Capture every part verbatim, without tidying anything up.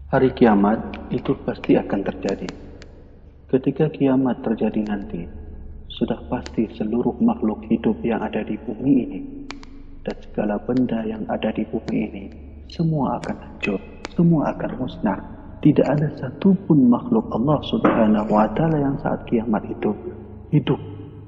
Hari kiamat itu pasti akan terjadi. Ketika kiamat terjadi nanti, sudah pasti seluruh makhluk hidup yang ada di bumi ini dan segala benda yang ada di bumi ini semua akan hancur, semua akan musnah. Tidak ada satupun makhluk Allah Subhanahu wa Ta'ala yang saat kiamat itu hidup.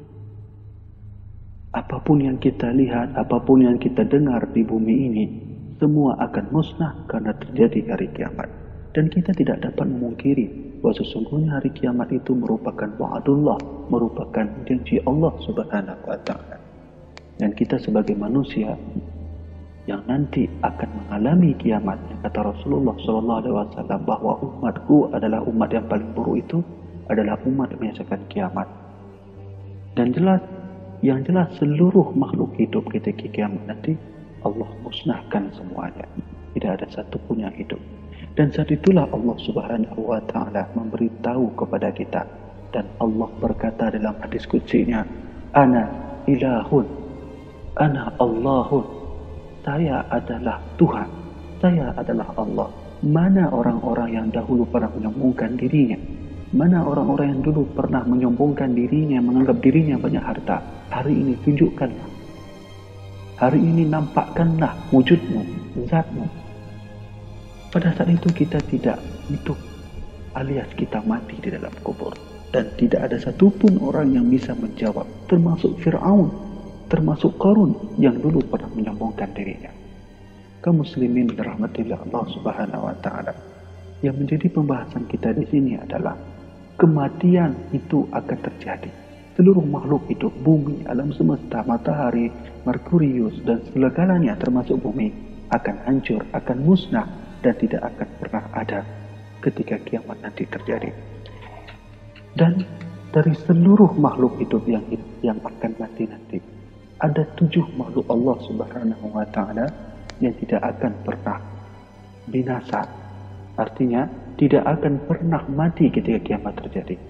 Apapun yang kita lihat, apapun yang kita dengar di bumi ini, semua akan musnah karena terjadi hari kiamat. Dan kita tidak dapat memungkiri bahwa sesungguhnya hari kiamat itu merupakan wa'adullah, merupakan janji Allah Subhanahu wa Ta'ala. Dan kita sebagai manusia yang nanti akan mengalami kiamat, kata Rasulullah shallallahu alaihi wasallam bahwa umatku adalah umat yang paling buruk itu adalah umat yang menyaksikan kiamat. Dan jelas, yang jelas seluruh makhluk hidup ketika kiamat nanti Allah musnahkan semuanya. Tidak ada satupun yang hidup. Dan saat itulah Allah Subhanahu wa Ta'ala memberitahu kepada kita, dan Allah berkata dalam hadis qudsinya, Ana ilahun, Ana Allahun. Saya adalah Tuhan, saya adalah Allah. Mana orang-orang yang dahulu pernah menyombongkan dirinya? Mana orang-orang yang dulu pernah menyombongkan dirinya, menganggap dirinya banyak harta? Hari ini tunjukkanlah. Hari ini nampakkanlah wujudmu, zatmu. Pada saat itu kita tidak hidup, alias kita mati di dalam kubur. Dan tidak ada satupun orang yang bisa menjawab, termasuk Fir'aun, termasuk Qarun yang dulu pernah menyombongkan dirinya. Kaum muslimin dirahmatillah Allah Subhanahu wa Ta'ala, yang menjadi pembahasan kita di sini adalah kematian itu akan terjadi. Seluruh makhluk hidup, bumi, alam semesta, matahari, Merkurius dan segalanya termasuk bumi akan hancur, akan musnah dan tidak akan pernah ada ketika kiamat nanti terjadi. Dan dari seluruh makhluk hidup yang yang akan mati nanti, ada tujuh makhluk Allah Subhanahu wa Ta'ala yang tidak akan pernah binasa. Artinya tidak akan pernah mati ketika kiamat terjadi.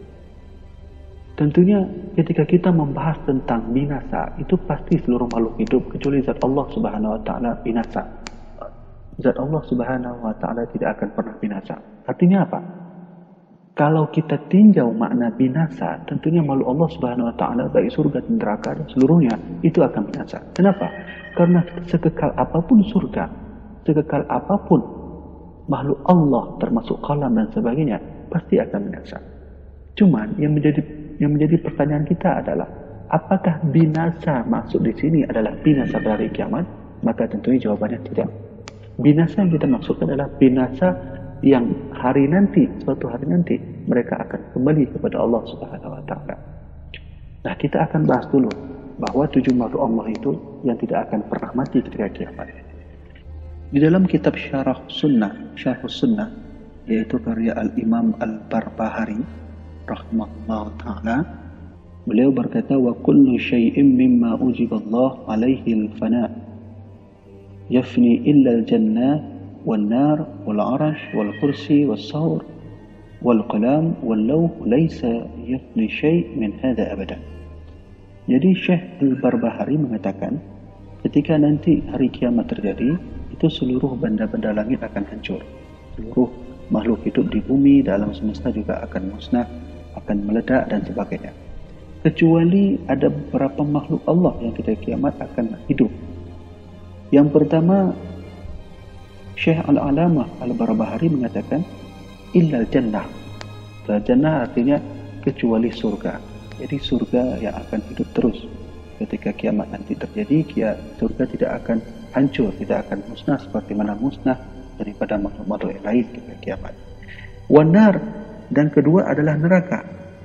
Tentunya ketika kita membahas tentang binasa, itu pasti seluruh makhluk hidup kecuali zat Allah Subhanahu wa Ta'ala binasa. Zat Allah Subhanahu wa Ta'ala tidak akan pernah binasa. Artinya apa? Kalau kita tinjau makna binasa, tentunya makhluk Allah Subhanahu wa Ta'ala baik surga dan neraka dan seluruhnya itu akan binasa. Kenapa? Karena sekekal apapun surga, sekekal apapun makhluk Allah termasuk qalam dan sebagainya pasti akan binasa. Cuman yang menjadi yang menjadi pertanyaan kita adalah apakah binasa maksud di sini adalah binasa dari kiamat? Maka tentunya jawabannya tidak. Binasa yang kita maksudkan adalah binasa yang hari nanti, suatu hari nanti mereka akan kembali kepada Allah Subhanahu wa Ta'ala. Nah, kita akan bahas dulu bahwa tujuh makhluk Allah itu yang tidak akan pernah mati ketika kiamat. Di dalam kitab Syarah Sunnah, Syarh Sunnah, yaitu karya Al-Imam Al-Barbahari rahimahullah ta'ala, beliau berkata, wa kullu syai'in mimma ujiballah alaihi al-fana yafni illa al-jannah والنار والعرش والكرسي والصور والقلم واللوح ليس يفني شيء من هذا أبدا. Jadi Syekh Al-Barbahari mengatakan ketika nanti hari kiamat terjadi, itu seluruh benda-benda langit akan hancur, seluruh makhluk hidup di bumi, dalam semesta juga akan musnah, akan meledak dan sebagainya, kecuali ada beberapa makhluk Allah yang ketika kiamat akan hidup. Yang pertama, Syekh Al-Alamah Al-Barbahari mengatakan illal jannah. Jannah artinya kecuali surga. Jadi surga yang akan hidup terus. Ketika kiamat nanti terjadi, surga tidak akan hancur, tidak akan musnah seperti mana musnah daripada makhluk-makhluk yang lain ketika kiamat. Wanar, dan kedua adalah neraka.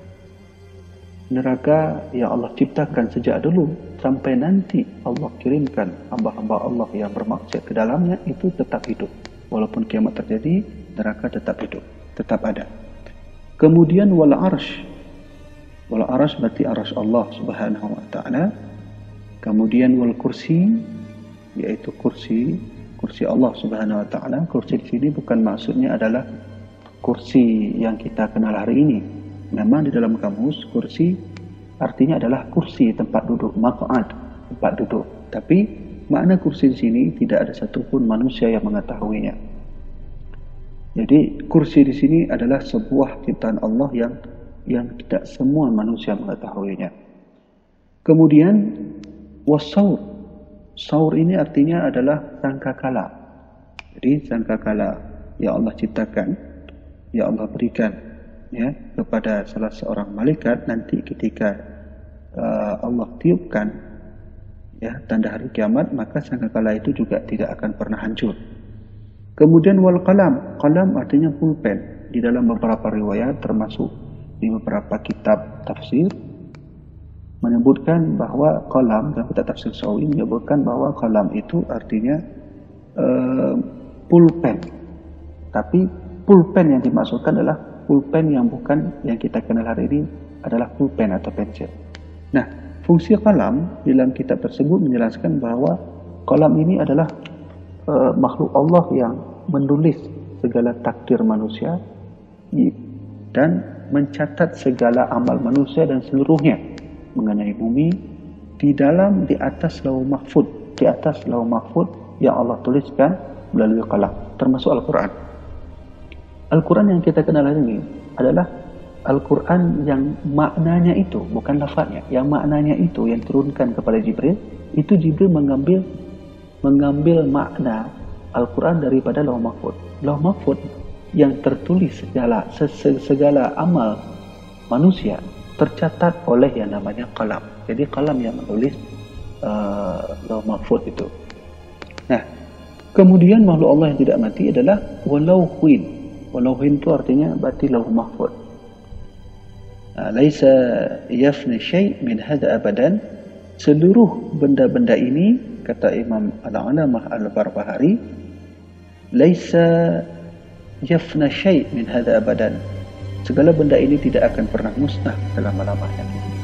Neraka yang Allah ciptakan sejak dulu sampai nanti Allah kirimkan hamba-hamba Allah yang bermaksiat ke dalamnya itu tetap hidup. Walaupun kiamat terjadi, neraka tetap hidup, tetap ada. Kemudian wal arsh. Wal arsh berarti arsh Allah Subhanahu wa Ta'ala. Kemudian wal kursi, yaitu kursi, kursi Allah Subhanahu wa Ta'ala. Kursi di sini bukan maksudnya adalah kursi yang kita kenal hari ini. Memang di dalam kamus kursi artinya adalah kursi, tempat duduk, maq'ad, tempat duduk. Tapi makna kursi di sini tidak ada satupun manusia yang mengetahuinya. Jadi kursi di sini adalah sebuah ciptaan Allah yang yang tidak semua manusia mengetahuinya. Kemudian wasaur. Saur ini artinya adalah sangkakala. Jadi sangkakala yang Allah ciptakan, yang Allah berikan ya kepada salah seorang malaikat nanti ketika uh, Allah tiupkan ya tanda hari kiamat, maka sangkakala itu juga tidak akan pernah hancur. Kemudian wal qalam, qalam artinya pulpen. Di dalam beberapa riwayat termasuk di beberapa kitab tafsir menyebutkan bahwa qalam, dalam kitab tafsir Sawi menyebutkan bahwa qalam itu artinya uh, pulpen. Tapi pulpen yang dimaksudkan adalah pulpen yang bukan yang kita kenal hari ini, adalah pulpen atau pensil. Nah, fungsi qalam dalam kitab tersebut menjelaskan bahwa qalam ini adalah Uh, makhluk Allah yang menulis segala takdir manusia dan mencatat segala amal manusia dan seluruhnya mengenai bumi di dalam di atas lauh mahfud, di atas lauh mahfud yang Allah tuliskan melalui qalam, termasuk Al-Quran. Al-Quran yang kita kenal hari ini adalah Al-Quran yang maknanya itu, bukan lafaznya, yang maknanya itu yang turunkan kepada Jibril. Itu Jibril mengambil mengambil makna Al-Quran daripada lauh mahfud. Lauh mahfud yang tertulis segala segala amal manusia tercatat oleh yang namanya qalam. Jadi qalam yang menulis uh, lauh mahfud itu. Nah, kemudian makhluk Allah yang tidak mati adalah walauhin. Walauhin itu artinya berarti lauh mahfud. Laisa yafni syai' min hadha abadan. Seluruh benda-benda ini, kata Imam Al-Alamah Al-Barbahari, laisa yafna syai' min hadha abadan. Segala benda ini tidak akan pernah musnah selama-lamanya.